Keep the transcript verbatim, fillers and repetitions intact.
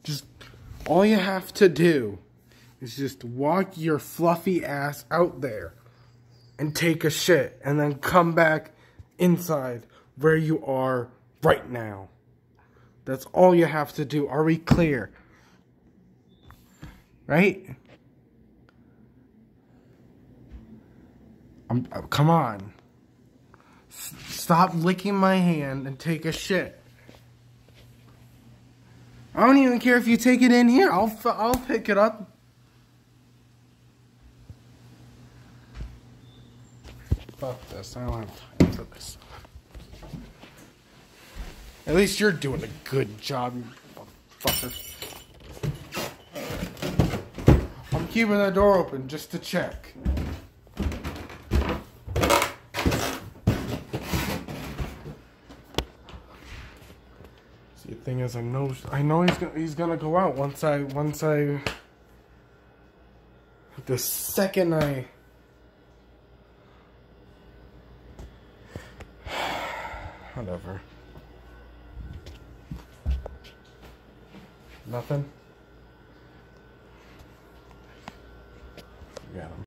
Just, all you have to do is just walk your fluffy ass out there and take a shit and then come back inside where you are right now. That's all you have to do. Are we clear? Right? I'm, come on. S stop licking my hand and take a shit. I don't even care if you take it in here. I'll, I'll pick it up. Fuck this. I don't have time for this. At least you're doing a good job, you fucker. I'm keeping the door open just to check. See, the thing is, I know, I know he's gonna, he's gonna go out once I, once I, the second I. Whatever. Nothing? Yeah.